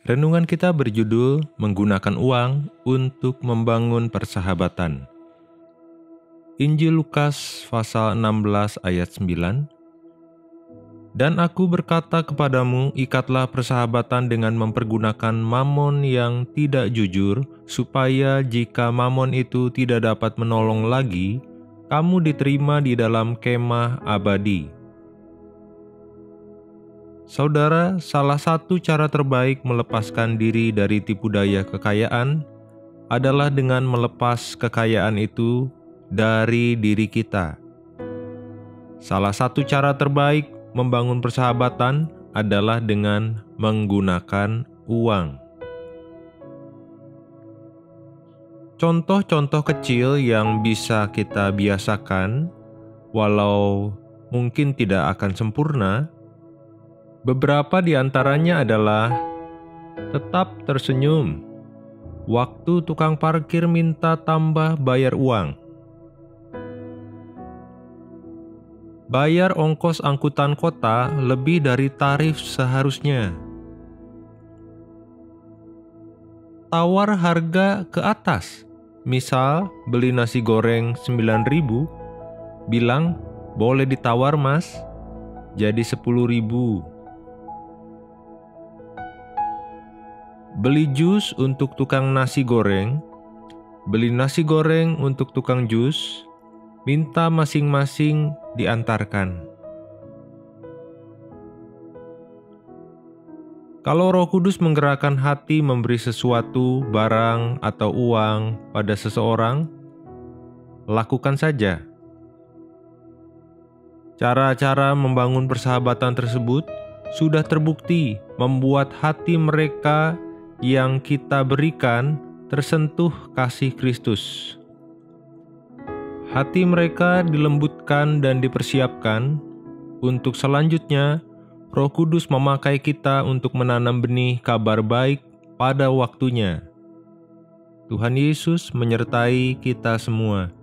Renungan kita berjudul Menggunakan Uang untuk Membangun Persahabatan. Injil Lukas pasal 16 ayat 9. Dan aku berkata kepadamu, ikatlah persahabatan dengan mempergunakan mamon yang tidak jujur, supaya jika mamon itu tidak dapat menolong lagi, kamu diterima di dalam kemah abadi. Saudara, salah satu cara terbaik melepaskan diri dari tipu daya kekayaan adalah dengan melepas kekayaan itu dari diri kita. Salah satu cara terbaik membangun persahabatan adalah dengan menggunakan uang. Contoh-contoh kecil yang bisa kita biasakan, walau mungkin tidak akan sempurna, beberapa di antaranya adalah tetap tersenyum. Waktu tukang parkir minta tambah bayar uang. Bayar ongkos angkutan kota lebih dari tarif seharusnya. Tawar harga ke atas. Misal beli nasi goreng 9.000, bilang boleh ditawar mas, jadi 10.000. Beli jus untuk tukang nasi goreng, beli nasi goreng untuk tukang jus, minta masing-masing diantarkan. Kalau Roh Kudus menggerakkan hati memberi sesuatu, barang atau uang pada seseorang, lakukan saja. Cara-cara membangun persahabatan tersebut sudah terbukti membuat hati mereka yang kita berikan tersentuh kasih Kristus. Hati mereka dilembutkan dan dipersiapkan untuk selanjutnya Roh Kudus memakai kita untuk menanam benih kabar baik pada waktunya. Tuhan Yesus menyertai kita semua.